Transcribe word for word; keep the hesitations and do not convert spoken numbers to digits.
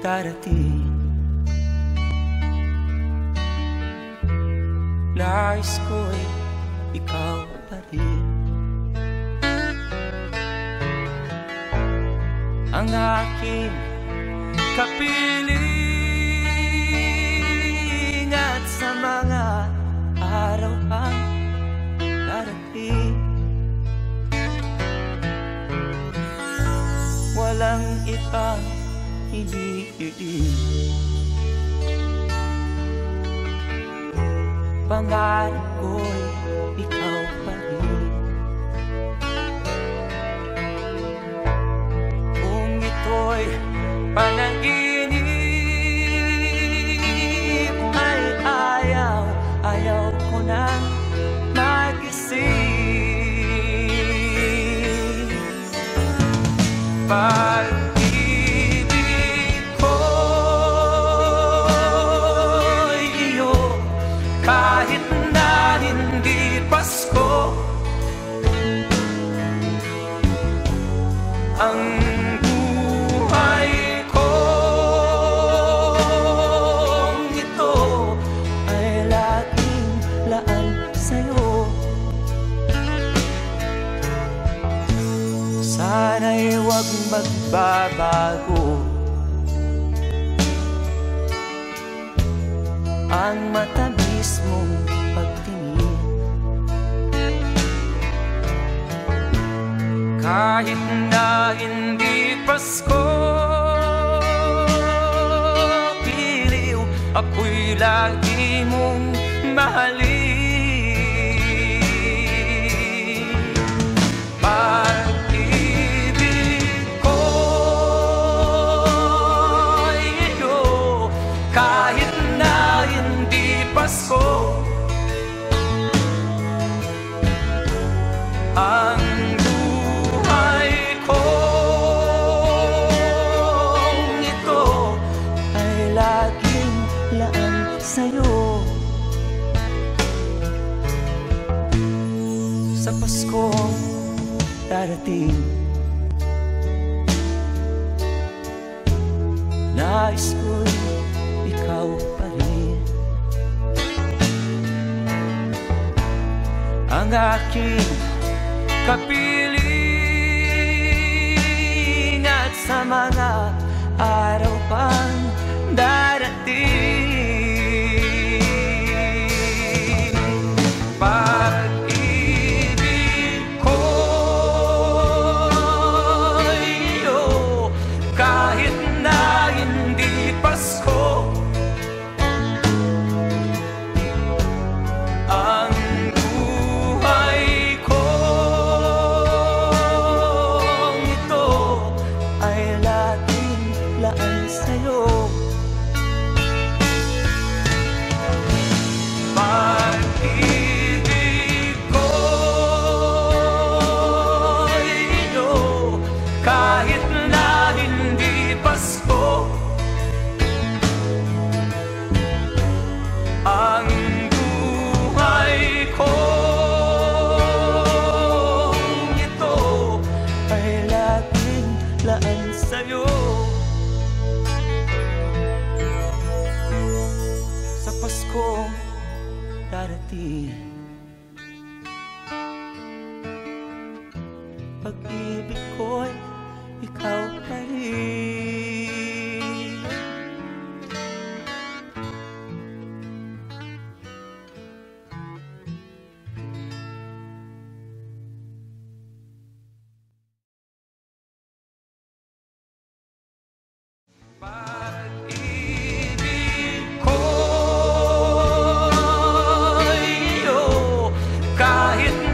darating. Nais ko'y ikaw pa rin, ang aking kapiling, at sa mga araw ang darating, walang ibang hinihiling. Pangarap ko'y ikaw pa rin, kung ito'y panaginip ay ayaw, ayaw ko nang magising. Pag-ibig ko'y iyo, kahit na hindi Pasko, ang buhay kong ito ay laging laan sa'yo. Sana'y huwag magbabago ang matamis mong pagtingin, kahit na hindi Pasko, piliw ako'y lagi mong mahalin. Pag-ibig ko'y iyo, kahit na hindi Pasko, ang buhay kong ito ay laging laan sa'yo. Sa Paskong darating, nais ko'y ikaw pa rin, ang aking kapiling, at sa mga araw pang darating. Pag-ibig ko'y iyo, kahit na hindi Pasko, ang buhay kong ito ay laging laan sa'yo. Pag-ibig ko'y iyo, kahit na hindi Pasko, ang buhay kong ito ay laging laan sa'yo. Sa Paskong darating, pag-ibig ko'y ikaw pa rin. Pag-ibig ko'y iyo, kahit